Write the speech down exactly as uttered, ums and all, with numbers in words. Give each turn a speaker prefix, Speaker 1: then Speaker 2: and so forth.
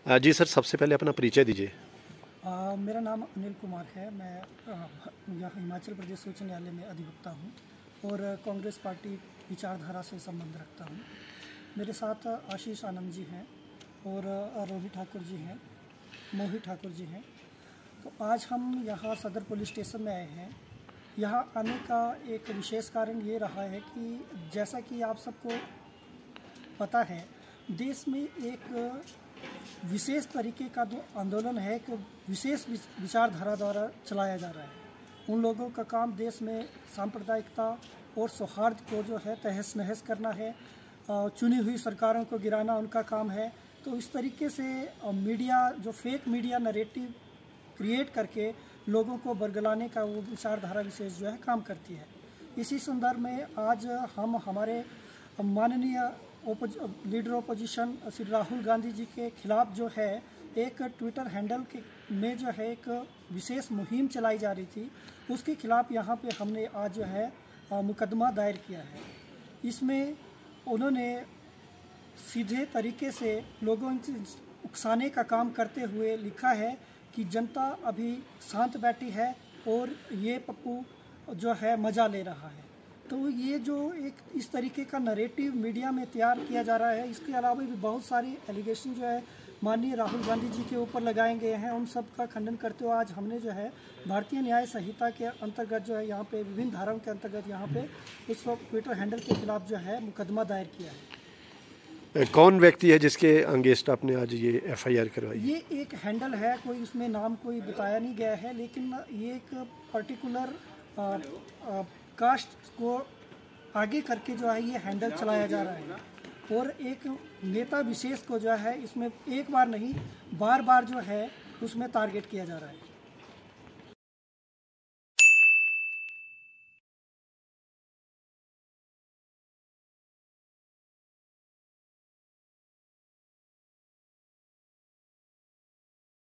Speaker 1: जी sir, सबसे पहले अपना परिचय दीजिए।
Speaker 2: आ, मेरा नाम अनिल कुमार है। मैं यहाँ हिमाचल प्रदेश उच्च न्यायालय में अधिवक्ता हूँ और कांग्रेस पार्टी विचारधारा से संबंध रखता हूँ। मेरे साथ आशीष आनंद जी हैं और रोहित ठाकुर जी हैं, मोहित ठाकुर जी हैं। तो आज हम यहाँ सदर पुलिस स्टेशन में आए हैं। यहाँ आने का एक विशेष कारण ये रहा है कि जैसा कि आप सबको पता है, देश में एक विशेष तरीके का जो आंदोलन है कि विशेष विचारधारा द्वारा चलाया जा रहा है। उन लोगों का काम देश में सांप्रदायिकता और सौहार्द को जो है तहस नहस करना है, चुनी हुई सरकारों को गिराना उनका काम है। तो इस तरीके से मीडिया जो फेक मीडिया नरेटिव क्रिएट करके लोगों को बरगलाने का वो विचारधारा विशेष जो है काम करती है। इसी संदर्भ में आज हम हमारे माननीय लीडर ऑपोजिशन श्री राहुल गांधी जी के खिलाफ जो है एक ट्विटर हैंडल के में जो है एक विशेष मुहिम चलाई जा रही थी, उसके खिलाफ यहाँ पे हमने आज जो है मुकदमा दायर किया है। इसमें उन्होंने सीधे तरीके से लोगों को उकसाने का काम करते हुए लिखा है कि जनता अभी शांत बैठी है और ये पप्पू जो है मज़ा ले रहा है। तो ये जो एक इस तरीके का नरेटिव मीडिया में तैयार किया जा रहा है, इसके अलावा भी बहुत सारी एलिगेशन जो है माननीय राहुल गांधी जी के ऊपर लगाए गए हैं, उन सब का खंडन करते हुए आज हमने जो है भारतीय न्याय संहिता के अंतर्गत जो है यहाँ पे विभिन्न धाराओं के अंतर्गत यहाँ पे उस वक्त ट्विटर हैंडल के खिलाफ जो है मुकदमा दायर किया है।
Speaker 1: कौन व्यक्ति है जिसके अगेंस्ट आपने आज ये एफ आई आर करवाई?
Speaker 2: ये एक हैंडल है, कोई उसमें नाम कोई बताया नहीं गया है, लेकिन ये एक पर्टिकुलर कास्ट को आगे करके जो है ये हैंडल चलाया जा रहा है और एक नेता विशेष को जो है इसमें एक बार नहीं बार बार जो है उसमें टारगेट किया जा रहा है।